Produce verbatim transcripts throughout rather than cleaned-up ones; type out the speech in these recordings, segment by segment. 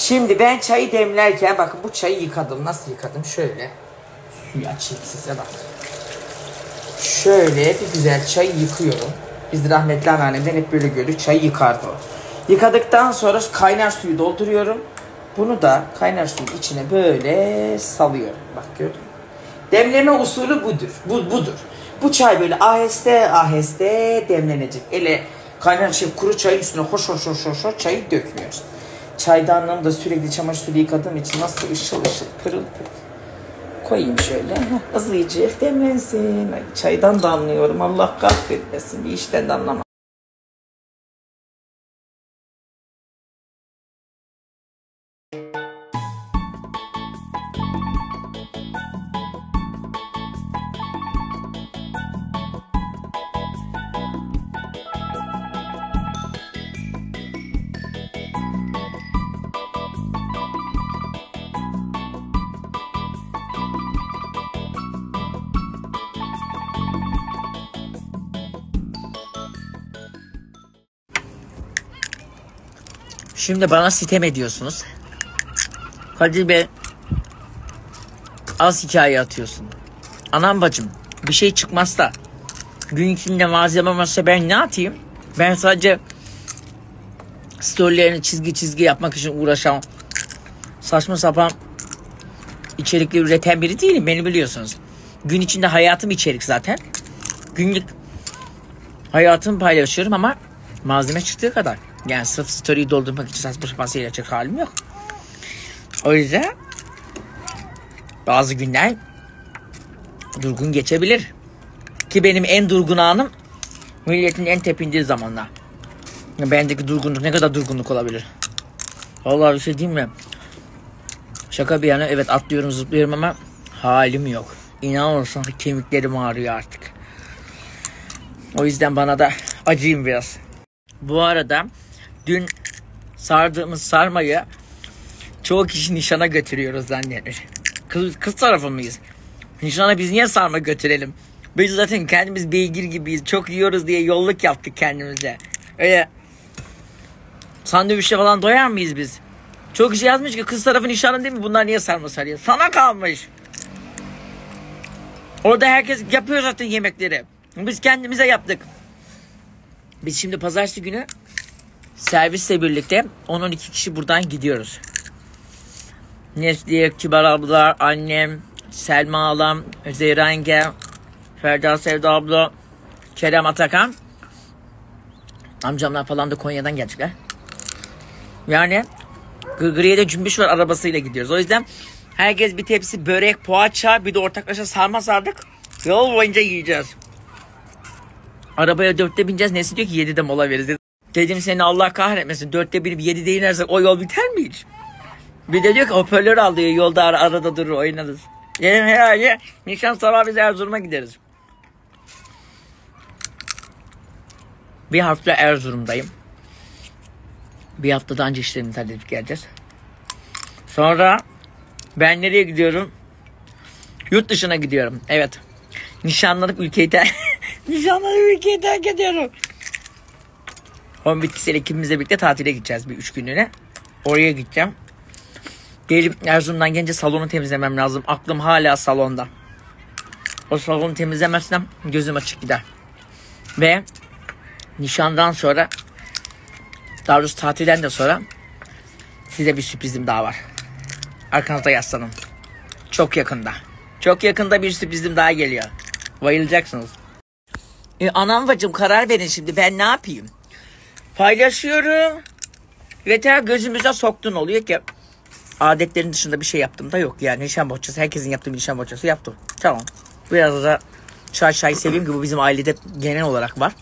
Şimdi ben çayı demlerken bakın bu çayı yıkadım. Nasıl yıkadım? Şöyle. Suyu açayım size bak. Şöyle bir güzel çayı yıkıyorum. Biz rahmetli anneannemden hep böyle gördük. Çayı yıkardı o. Yıkadıktan sonra kaynar suyu dolduruyorum. Bunu da kaynar suyun içine böyle salıyorum. Bak gördün mü? Demleme usulü budur. Bu, budur. Bu çay böyle aheste aheste demlenecek. Ele kaynar şey kuru çayın üstüne hoş hoş hoş hoş, hoş çayı dökmüyoruz. Çaydanlığımı da sürekli çamaşır suyuyla yıkadığım için nasıl ışıl ışıl pırıl pırıl. Koyayım şöyle. Hızlıcık demlensin. Çaydan damlıyorum. Allah kahretmesin. Bir işten de anlamam. Şimdi bana sitem ediyorsunuz. Kadir Bey az hikaye atıyorsun. Anam bacım bir şey çıkmazsa gün içinde malzeme varsa ben ne atayım? Ben sadece storylerini çizgi çizgi yapmak için uğraşan saçma sapan içerikli üreten biri değilim, beni biliyorsunuz. Gün içinde hayatım içerik zaten. Günlük hayatımı paylaşıyorum ama malzeme çıktığı kadar. Yani sırf story'yi doldurmak için saçma sapan seyredecek halim yok. O yüzden bazı günler durgun geçebilir. Ki benim en durgun anım milletin en tepindiği zamanlar. Bendeki durgunluk ne kadar durgunluk olabilir? Vallahi bir şey diyeyim mi? Şaka bir yana evet atlıyorum zıplıyorum ama halim yok. İnanırsan kemiklerim ağrıyor artık. O yüzden bana da acıyım biraz. Bu arada dün sardığımız sarmayı çoğu kişi nişana götürüyoruz zanneder. Kız, kız tarafı mıyız? Nişana biz niye sarma götürelim? Biz zaten kendimiz beygir gibiyiz. Çok yiyoruz diye yolluk yaptık kendimize. Öyle sandviçle falan doyar mıyız biz? Çok kişi yazmış ki kız tarafı nişanı değil mi? Bunlar niye sarma sarıyor? Sana kalmış. Orada herkes yapıyor zaten yemekleri. Biz kendimize yaptık. Biz şimdi pazartesi günü servisle birlikte on on iki kişi buradan gidiyoruz. Nesliye, Kibar ablalar, annem, Selma ablam, Zehra yenge, Ferda Sevda abla, Kerem Atakan, amcamlar falan da Konya'dan gelecekler. Yani Gırgırı'ya cümbüş var arabasıyla gidiyoruz. O yüzden herkes bir tepsi börek, poğaça, bir de ortaklaşa sarma sardık. Yol boyunca yiyeceğiz. Arabaya dörtte bineceğiz. Nesi diyor ki yedide mola veririz. Dedim seni Allah kahretmesin. Dörtte binip yedide inersek o yol biter mi hiç? Bir de diyor ki hoparlör al diyor. Yolda ar arada durur oynarız. Dedim herhalde nişan sabah biz Erzurum'a gideriz. Bir hafta Erzurum'dayım. Bir haftada anca işlerimizi halledip geleceğiz. Sonra ben nereye gidiyorum? Yurt dışına gidiyorum. Evet. Nişanlanıp ülkeyi terk Nişanlanıp ülkeyi terk ediyorum. on bitkisiyle ekibimizle birlikte tatile gideceğiz bir üç günlüğüne. Oraya gideceğim. Gelip Erzurum'dan gelince salonu temizlemem lazım. Aklım hala salonda. O salonu temizlemezsem gözüm açık gider. Ve nişandan sonra, daha doğrusu tatilden de sonra size bir sürprizim daha var. Arkanızda yaslanın. Çok yakında. Çok yakında bir sürprizim daha geliyor. Bayılacaksınız. E, anam bacım karar verin şimdi. Ben ne yapayım? Paylaşıyorum. Yeter gözümüze soktun oluyor ki. Adetlerin dışında bir şey yaptım da yok. Yani nişan bohçası. Herkesin yaptığı bir nişan bohçası yaptım. Tamam. Biraz da çay çay seveyim ki bu bizim ailede genel olarak var.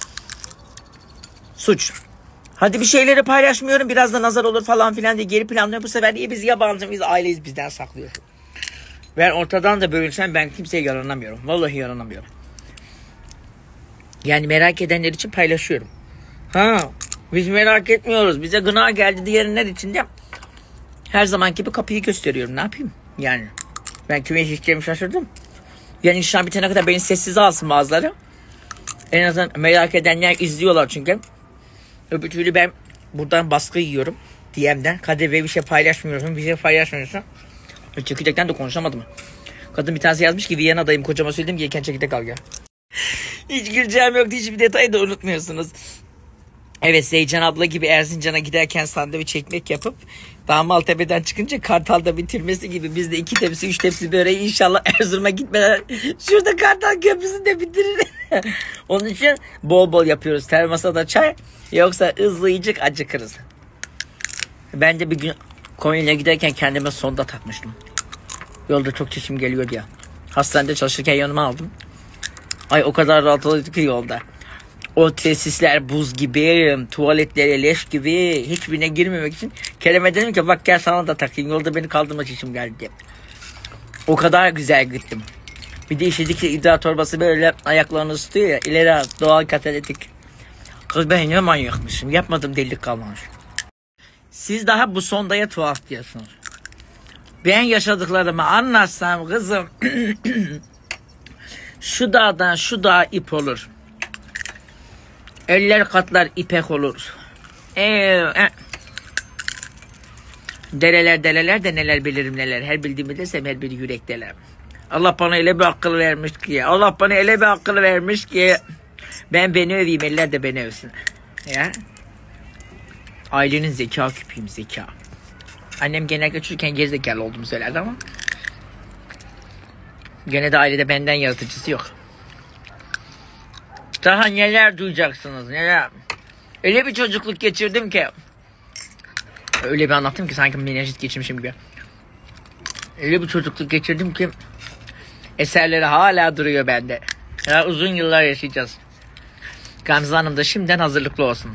Suç. Hadi bir şeyleri paylaşmıyorum. Biraz da nazar olur falan filan diye geri planlıyorum. Bu sefer niye biz yabancı mıyız? Aileyiz bizden saklıyor. Ben ortadan da bölünsem ben kimseye yaranamıyorum. Vallahi yaranamıyorum. Yani merak edenler için paylaşıyorum. Ha, biz merak etmiyoruz. Bize gına geldi diyenler için de her zaman gibi kapıyı gösteriyorum. Ne yapayım? Yani ben kime işleyeceğimi şaşırdım. Yani inşallah bitene kadar beni sessiz alsın bazıları. En azından merak edenler izliyorlar çünkü. Öbür türlü ben buradan baskı yiyorum. D M'den. Kadir Bey bir şey paylaşmıyorsun, bir şey paylaşmıyorsun. Çekirdekten de konuşamadım. Kadın bir tanesi yazmış ki Viyana'dayım, kocama söyledim ki yeken çekirdek al ya. Hiç güleceğim yoktu, hiçbir detayı da unutmuyorsunuz. Evet, Zeycan abla gibi Erzincan'a giderken sandviç ekmek yapıp Maltepe'den çıkınca Kartal'da bitirmesi gibi biz de iki tepsi üç tepsi böreği inşallah Erzurum'a gitmeden şurada Kartal Köprüsü'nü de bitirir. Onun için bol bol yapıyoruz. Termosada çay, yoksa hızlı yiyecek acıkırız. Ben de bir gün Konya'ya giderken kendime sonda takmıştım. Yolda çok çişim geliyordu ya. Hastanede çalışırken yanıma aldım. Ay o kadar rahat oldu ki yolda. O tesisler buz gibi, tuvaletleri leş gibi, hiçbirine girmemek için Kerem'e dedim ki bak gel sana da takayım, yolda beni kaldırmak için geldi. O kadar güzel gittim. Bir de işedikçe idrar torbası böyle ayaklarını ısıtıyor ya, ileri at, doğal katalitik. Kız ben ne manyakmışım, yapmadım, delilik kalmamış. Siz daha bu sondaya tuhaf diyorsunuz. Ben yaşadıklarımı anlatsam kızım, şu dağdan şu dağa ip olur. Eller katlar ipek olur. Ee, e. Dereler dereler de neler bilirim neler. Her bildiğimi desem her biri yürekteler. Allah bana öyle bir akıl vermiş ki. Allah bana öyle bir akıl vermiş ki. Ben beni öveyim, eller de beni övsün. Ya. Ailenin zeka küpüyüm, zeka. Annem genellikle çocukken gerizekalı olduğumu söylerdi ama gene de ailede benden yaratıcısı yok. Daha neler duyacaksınız, neler. Öyle bir çocukluk geçirdim ki. Öyle bir anlattım ki sanki menajit geçirmişim gibi. Öyle bir çocukluk geçirdim ki eserleri hala duruyor bende. Daha uzun yıllar yaşayacağız. Gamze Hanım da şimdiden hazırlıklı olsun.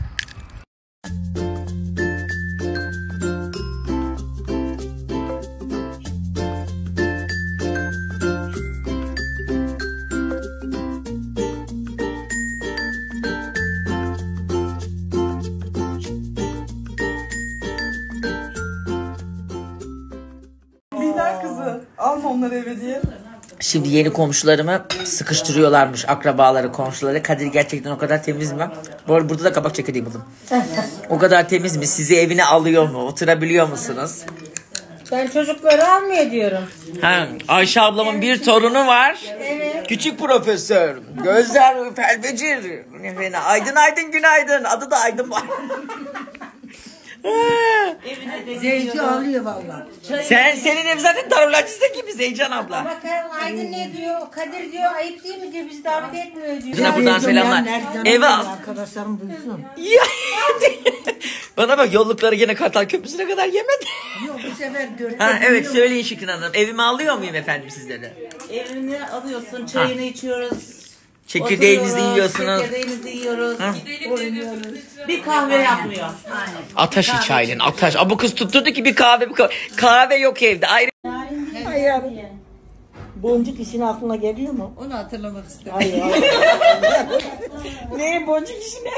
Alma onları eve diye. Şimdi yeni komşularımı sıkıştırıyorlarmış, akrabaları, komşuları. Kadir gerçekten o kadar temiz mi? Bu arada burada da kabak çekirdeği buldum. O kadar temiz mi? Sizi evine alıyor mu? Oturabiliyor musunuz? Ben çocukları almıyor diyorum. Ha, Ayşe ablamın bir torunu var. Evet. Küçük profesör. Gözler felbecir. Aydın Aydın günaydın. Adı da Aydın var. Zeyci alıyor valla. Sen senin ev zaten tarolacısı gibi Zeycan abla. Bakalım Aydın ne diyor? Kadir diyor ayıp değil mi diyor, bizi davet etmiyor diyor. Sana buradan selamlar. Eve al. Arkadaşlarım duysun. Ya. Bana bak, yollukları gene Kartal Köprüsü'ne kadar yemedi. Yok bu sefer dört. Ha, evet söyleyin Şükran Hanım. Evimi alıyor muyum efendim sizlere? Evini alıyorsun, çayını ha. içiyoruz. Çekirdeğinizi yiyorsunuz. Çekirdeğinizi yiyoruz. Oynuyoruz. Bir kahve yapmıyor. Ataş iç ailen, ataş. Aa, bu kız tutturdu ki bir kahve, bir kahve. Kahve yok evde. Ayrı. Hayır. Boncuk işin aklına geliyor mu? Onu hatırlamak istedim. Hayır. Ne boncuk işi ne?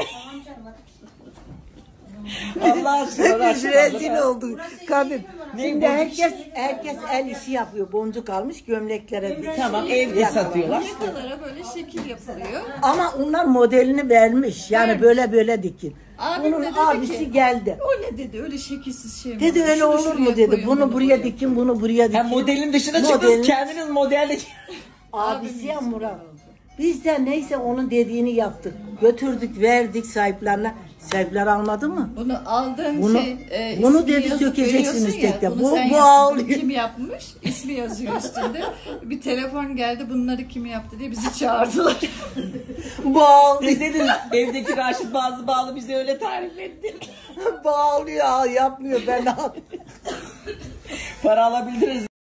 Allah aşkına. Rezil olduk. Kadın. Şimdi herkes herkes el işi yapıyor. Boncuk almış gömleklere. Tamam, evde satıyorlar. Yakalara böyle şekil yapılıyor. Ama onlar modelini vermiş. Yani evet. böyle böyle dikin. Abim Onun de dedi abisi ki, geldi. O ne dedi, öyle şekilsiz şey mi? Dedi öyle Şunu olur mu dedi. koyun, Bunu buraya dikin, bunu buraya dikin. Hem modelin dışına Modelin- çıktınız, kendiniz modelle. Abisi ya Murat. Biz de neyse onun dediğini yaptık. Götürdük, verdik sahiplerine. Sahipler almadı mı? Bunu aldığın Bunu- şey, e, bunu ismi dedi, yazıp sökeceksiniz veriyorsun ya, tekrar. bunu Bu- sen bu yaptın, ağlıyor. Kim yapmış? İsmi yazıyor üstünde. Bir telefon geldi, bunları kim yaptı diye bizi çağırdılar. Bağlı. Biz dedim evdeki Raşit bazı bağlı bize öyle tarif etti. Bağlıyor, yapmıyor ben ne yapayım? Para alabildiniz.